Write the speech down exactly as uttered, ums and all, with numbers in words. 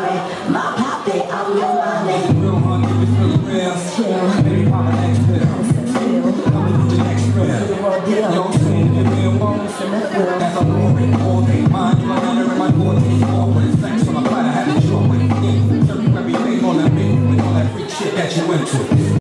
My poppy, I'm your money. Real honey, it's real real. Chill. Baby, pop the next pill. Coming to the next real. You know what I'm saying? If you want, that's a movie all day.